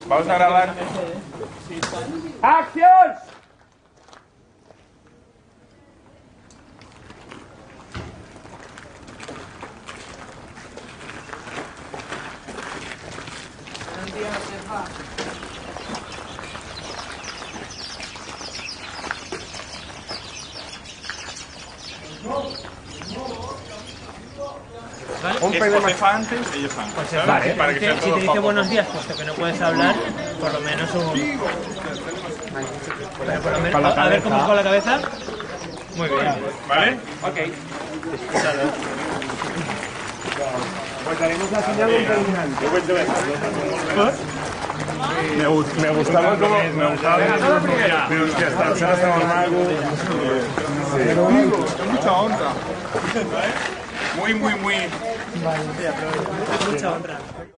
Vamos a grabar. ¡Acción! Buenos días, jefa. ¿Vale? Un Josefa antes, ellos antes. Pues ¿sabes? vale. Para que sea Si todo te dice famoso. buenos días, puesto que no puedes hablar, por lo menos un... Pero por lo menos, a ver cómo es con la cabeza. Muy bien. ¿Vale? Ok. Pues haremos la señal de un terminante. Me gustaba como... Me gustaba pero es que hasta el salsa normal... Mucha honra. Muy, muy, muy. Mucha honra.